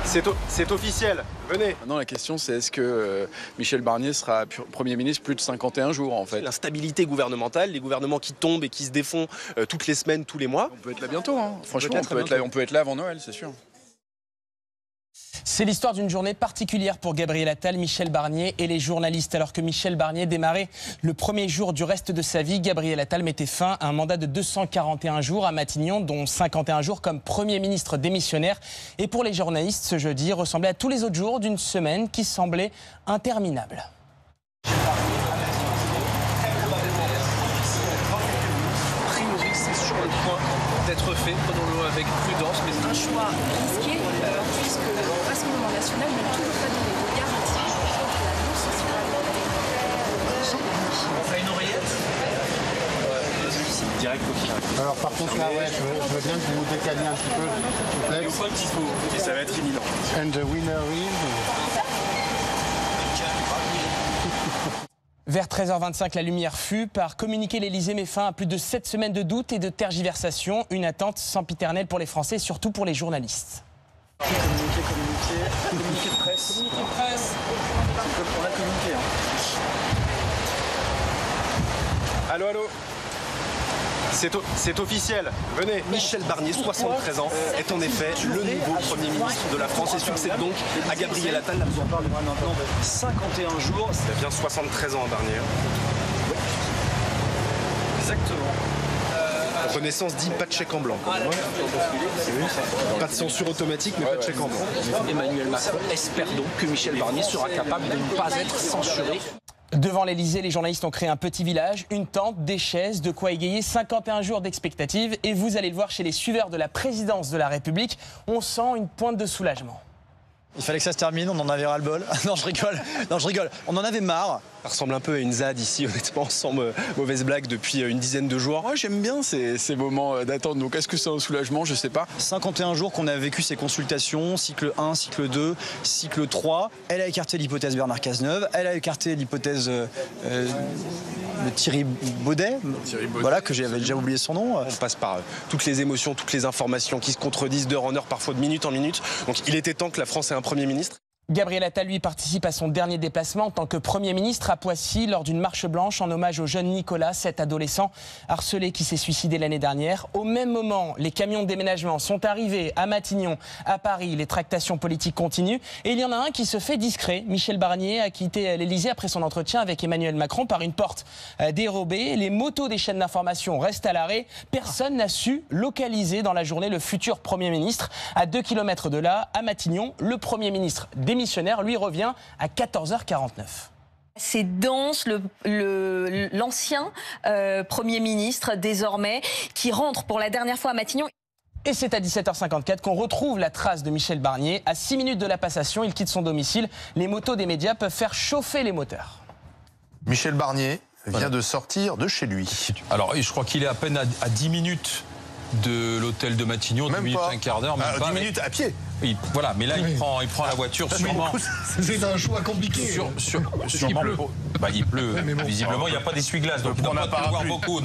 C'est officiel, venez. Maintenant la question c'est est-ce que Michel Barnier sera Premier ministre plus de 51 jours en fait. L'instabilité gouvernementale, les gouvernements qui tombent et qui se défont toutes les semaines, tous les mois. On peut être là bientôt, hein. Franchement on peut être là avant Noël, c'est sûr. C'est l'histoire d'une journée particulière pour Gabriel Attal, Michel Barnier et les journalistes. Alors que Michel Barnier démarrait le premier jour du reste de sa vie, Gabriel Attal mettait fin à un mandat de 241 jours à Matignon, dont 51 jours comme Premier ministre démissionnaire. Et pour les journalistes, ce jeudi ressemblait à tous les autres jours d'une semaine qui semblait interminable. A priori, c'est sur le point d'être fait. Prenons-le avec prudence, mais un choix risqué, puisque le Rassemblement national n'a toujours pas donné de garantie contre la non-censurabilité. on fait une oreillette. Direct au final. Alors par contre là, ouais, je veux bien que vous vous décaliez un petit peu, s'il vous plaît. Une fois qu'il faut, et ça va être imminent. And the winner is... Vers 13h25, la lumière fut. Par communiqué, l'Élysée met fin à plus de 7 semaines de doutes et de tergiversations. Une attente sempiternelle pour les Français et surtout pour les journalistes. Communiqué de presse. Communiqué de presse. On a communiqué. Allô. C'est officiel, venez. Michel Barnier, 73 ans, est en effet le nouveau Premier ministre de la France et succède donc à Gabriel Attal. On parle maintenant de 51 jours. Ça fait bien 73 ans, Barnier. Oui. Exactement. Renaissance dit pas de chèque en blanc. Pas de censure automatique, mais pas de chèque en blanc. Emmanuel Macron espère donc que Michel Barnier sera capable de ne pas être censuré. Devant l'Élysée, les journalistes ont créé un petit village, une tente, des chaises, de quoi égayer 51 jours d'expectative. Et vous allez le voir chez les suiveurs de la présidence de la République, on sent une pointe de soulagement. Il fallait que ça se termine, on en avait ras-le-bol. Non, je rigole. On en avait marre. Ça ressemble un peu à une ZAD ici, honnêtement, sans mauvaise blague, depuis une dizaine de jours. Moi j'aime bien ces moments d'attente, donc est-ce que c'est un soulagement, je sais pas. 51 jours qu'on a vécu ces consultations, cycle 1, cycle 2, cycle 3. Elle a écarté l'hypothèse Bernard Cazeneuve, elle a écarté l'hypothèse de Thierry Baudet, voilà, que j'avais déjà oublié son nom. On passe par toutes les émotions, toutes les informations qui se contredisent d'heure en heure, parfois de minute en minute. Donc il était temps que la France ait un Premier ministre. Gabriel Attal, lui, participe à son dernier déplacement en tant que Premier ministre à Poissy lors d'une marche blanche en hommage au jeune Nicolas, cet adolescent harcelé qui s'est suicidé l'année dernière. Au même moment, les camions de déménagement sont arrivés à Matignon, à Paris. Les tractations politiques continuent. Et il y en a un qui se fait discret. Michel Barnier a quitté l'Élysée après son entretien avec Emmanuel Macron par une porte dérobée. Les motos des chaînes d'information restent à l'arrêt. Personne n'a su localiser dans la journée le futur Premier ministre. À 2 km de là, à Matignon, le Premier ministre démissionnaire, lui, revient à 14h49. C'est dense, l'ancien Premier ministre, désormais, qui rentre pour la dernière fois à Matignon. Et c'est à 17h54 qu'on retrouve la trace de Michel Barnier. À 6 minutes de la passation, il quitte son domicile. Les motos des médias peuvent faire chauffer les moteurs. Michel Barnier vient de sortir de chez lui. Alors, je crois qu'il est à peine à 10 minutes de l'hôtel de Matignon, 10 minutes, un quart d'heure. 10 minutes à pied. Oui, voilà, mais là, il prend la voiture sûrement. C'est un choix compliqué. Sûrement. Il pleut. Visiblement, il n'y a pas d'essuie-glace, donc il ne doit pas pleuvoir beaucoup.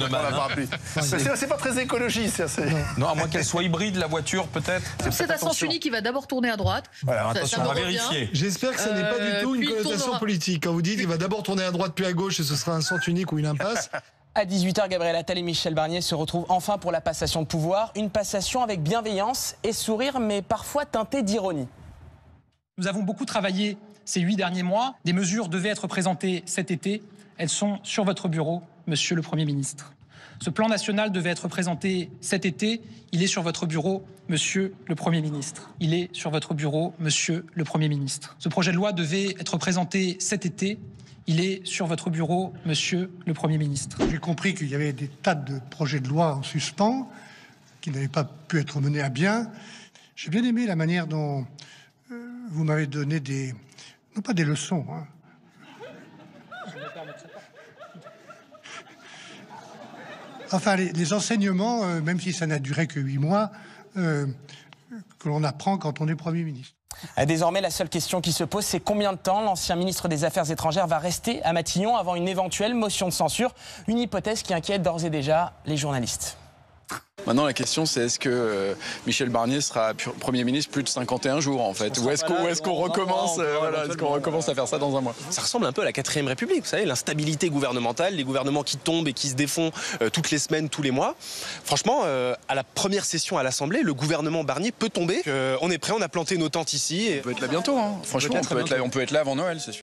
C'est pas très écologiste. Non, à moins qu'elle soit hybride, la voiture, peut-être. C'est un sens unique qui va d'abord tourner à droite. Voilà, attention, on va vérifier. J'espère que ce n'est pas du tout une connotation politique. Quand vous dites qu'il va d'abord tourner à droite puis à gauche et ce sera un sens unique ou une impasse. À 18h, Gabriel Attal et Michel Barnier se retrouvent enfin pour la passation de pouvoir. Une passation avec bienveillance et sourire, mais parfois teintée d'ironie. Nous avons beaucoup travaillé ces 8 derniers mois. Des mesures devaient être présentées cet été. Elles sont sur votre bureau, Monsieur le Premier ministre. Ce plan national devait être présenté cet été. Il est sur votre bureau, Monsieur le Premier ministre. Il est sur votre bureau, Monsieur le Premier ministre. Ce projet de loi devait être présenté cet été. Il est sur votre bureau, Monsieur le Premier ministre. J'ai compris qu'il y avait des tas de projets de loi en suspens qui n'avaient pas pu être menés à bien. J'ai bien aimé la manière dont vous m'avez donné non pas des leçons, enfin les enseignements, même si ça n'a duré que 8 mois, que l'on apprend quand on est Premier ministre. Désormais, la seule question qui se pose, c'est combien de temps l'ancien ministre des Affaires étrangères va rester à Matignon avant une éventuelle motion de censure, une hypothèse qui inquiète d'ores et déjà les journalistes. Maintenant, la question, c'est est-ce que Michel Barnier sera Premier ministre plus de 51 jours, en fait? Ou est-ce qu'on recommence, recommence à faire ça dans un mois? Ça ressemble un peu à la 4ème République, vous savez, l'instabilité gouvernementale, les gouvernements qui tombent et qui se défont toutes les semaines, tous les mois. Franchement, à la première session à l'Assemblée, le gouvernement Barnier peut tomber. On est prêt, on a planté nos tentes ici. On peut être là bientôt, hein. Franchement, on peut être là avant Noël, c'est sûr.